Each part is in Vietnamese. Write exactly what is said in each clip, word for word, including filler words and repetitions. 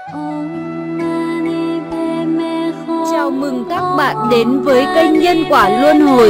Chào mừng các bạn đến với kênh Nhân Quả Luân Hồi.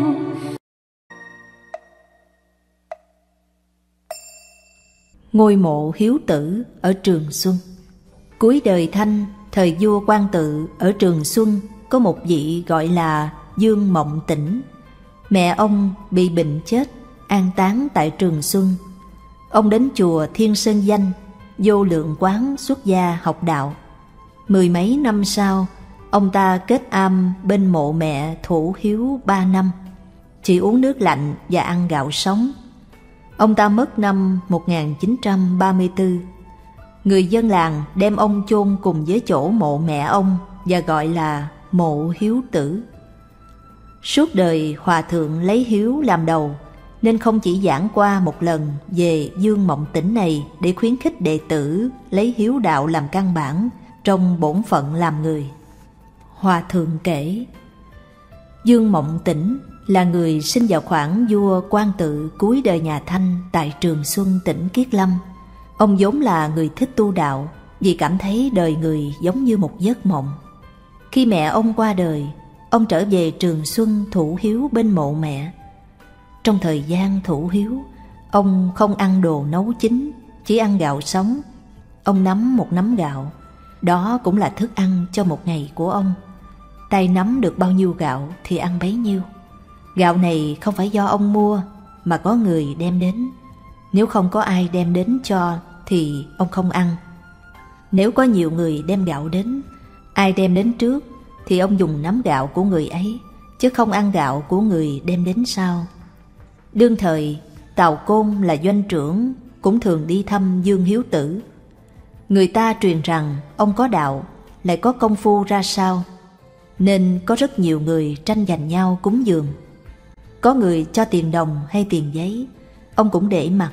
Ngôi mộ Hiếu Tử ở Trường Xuân. Cuối đời Thanh, thời vua Quang Tự, ở Trường Xuân có một vị gọi là Dương Mộng Tĩnh. Mẹ ông bị bệnh chết, an táng tại Trường Xuân. Ông đến chùa Thiên Sơn Danh, Vô Lượng Quán xuất gia học đạo. Mười mấy năm sau, ông ta kết am bên mộ mẹ Thủ Hiếu ba năm, chỉ uống nước lạnh và ăn gạo sống. Ông ta mất năm một nghìn chín trăm ba mươi tư. Người dân làng đem ông chôn cùng với chỗ mộ mẹ ông và gọi là mộ Hiếu Tử. Suốt đời Hòa Thượng lấy hiếu làm đầu, nên không chỉ giảng qua một lần về Dương Mộng Tĩnh này để khuyến khích đệ tử lấy hiếu đạo làm căn bản trong bổn phận làm người. Hòa Thượng kể, Dương Mộng Tĩnh là người sinh vào khoảng vua Quang Tự cuối đời nhà Thanh tại Trường Xuân, tỉnh Kiết Lâm. Ông vốn là người thích tu đạo vì cảm thấy đời người giống như một giấc mộng. Khi mẹ ông qua đời, ông trở về Trường Xuân thủ hiếu bên mộ mẹ. Trong thời gian thủ hiếu, ông không ăn đồ nấu chín, chỉ ăn gạo sống. Ông nắm một nắm gạo, đó cũng là thức ăn cho một ngày của ông. Tay nắm được bao nhiêu gạo thì ăn bấy nhiêu. Gạo này không phải do ông mua, mà có người đem đến. Nếu không có ai đem đến cho thì ông không ăn. Nếu có nhiều người đem gạo đến, ai đem đến trước thì ông dùng nắm gạo của người ấy, chứ không ăn gạo của người đem đến sau. Đương thời, Tào Côn là doanh trưởng cũng thường đi thăm Dương Hiếu Tử. Người ta truyền rằng ông có đạo, lại có công phu ra sao, nên có rất nhiều người tranh giành nhau cúng dường. Có người cho tiền đồng hay tiền giấy, ông cũng để mặc.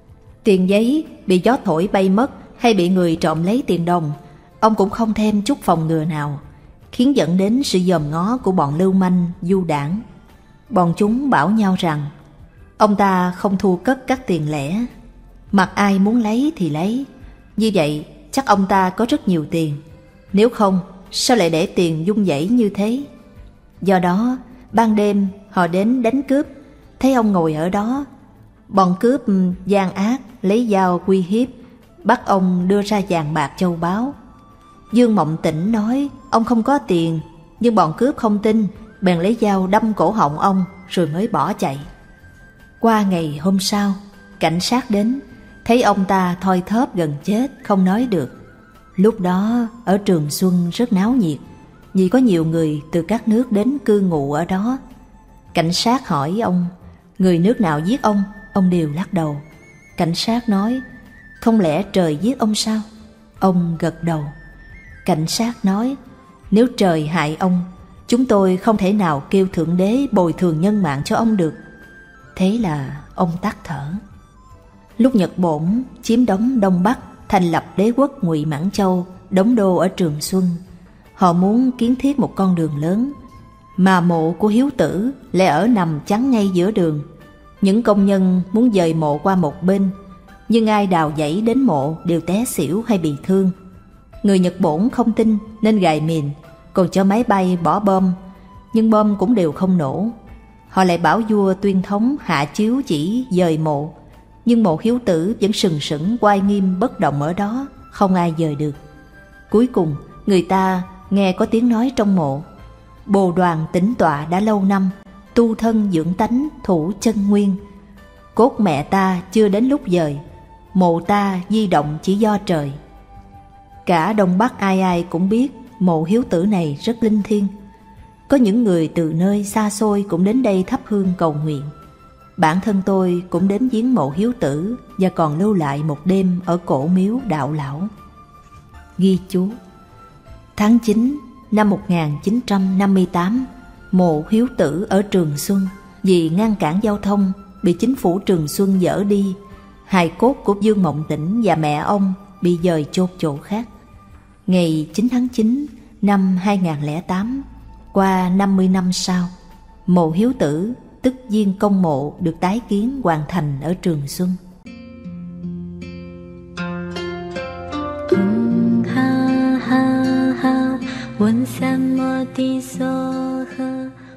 Tiền giấy bị gió thổi bay mất hay bị người trộm lấy tiền đồng, ông cũng không thêm chút phòng ngừa nào, khiến dẫn đến sự dòm ngó của bọn lưu manh, du đảng. Bọn chúng bảo nhau rằng ông ta không thu cất các tiền lẻ, mặc ai muốn lấy thì lấy. Như vậy chắc ông ta có rất nhiều tiền, nếu không sao lại để tiền vung vẩy như thế. Do đó ban đêm họ đến đánh cướp, thấy ông ngồi ở đó, bọn cướp gian ác lấy dao uy hiếp, bắt ông đưa ra vàng bạc châu báu. Dương Mộng Tĩnh nói ông không có tiền, nhưng bọn cướp không tin, bèn lấy dao đâm cổ họng ông rồi mới bỏ chạy. Qua ngày hôm sau, cảnh sát đến, thấy ông ta thoi thóp gần chết, không nói được. Lúc đó ở Trường Xuân rất náo nhiệt, vì có nhiều người từ các nước đến cư ngụ ở đó. Cảnh sát hỏi ông, người nước nào giết ông? Ông đều lắc đầu. Cảnh sát nói, không lẽ trời giết ông sao? Ông gật đầu. Cảnh sát nói, nếu trời hại ông, chúng tôi không thể nào kêu Thượng Đế bồi thường nhân mạng cho ông được. Thế là ông tắt thở. Lúc Nhật Bổn chiếm đóng Đông Bắc, thành lập đế quốc Ngụy Mãn Châu, đóng đô ở Trường Xuân, họ muốn kiến thiết một con đường lớn, mà mộ của Hiếu Tử lại ở nằm chắn ngay giữa đường. Những công nhân muốn dời mộ qua một bên, nhưng ai đào dãy đến mộ đều té xỉu hay bị thương. Người Nhật Bổn không tin nên gài mìn, còn cho máy bay bỏ bom, nhưng bom cũng đều không nổ. Họ lại bảo vua Tuyên Thống hạ chiếu chỉ dời mộ, nhưng mộ Hiếu Tử vẫn sừng sững oai nghiêm bất động ở đó, không ai dời được. Cuối cùng người ta nghe có tiếng nói trong mộ, Bồ Đoàn tĩnh tọa đã lâu năm, tu thân dưỡng tánh thủ chân nguyên. Cốt mẹ ta chưa đến lúc dời, mộ ta di động chỉ do trời. Cả Đông Bắc ai ai cũng biết mộ Hiếu Tử này rất linh thiêng. Có những người từ nơi xa xôi cũng đến đây thắp hương cầu nguyện. Bản thân tôi cũng đến viếng mộ Hiếu Tử và còn lưu lại một đêm ở cổ miếu đạo lão. Ghi chú: tháng chín năm một nghìn chín trăm năm mươi tám, mộ Hiếu Tử ở Trường Xuân vì ngăn cản giao thông bị chính phủ Trường Xuân dỡ đi. Hài cốt của Dương Mộng Tĩnh và mẹ ông bị dời chôn chỗ khác. Ngày chín tháng chín năm hai nghìn không trăm lẻ tám, qua năm mươi năm sau, mộ Hiếu Tử tức Viên Công Mộ được tái kiến hoàn thành ở Trường Xuân. Hùng hào 问三摩地所诃。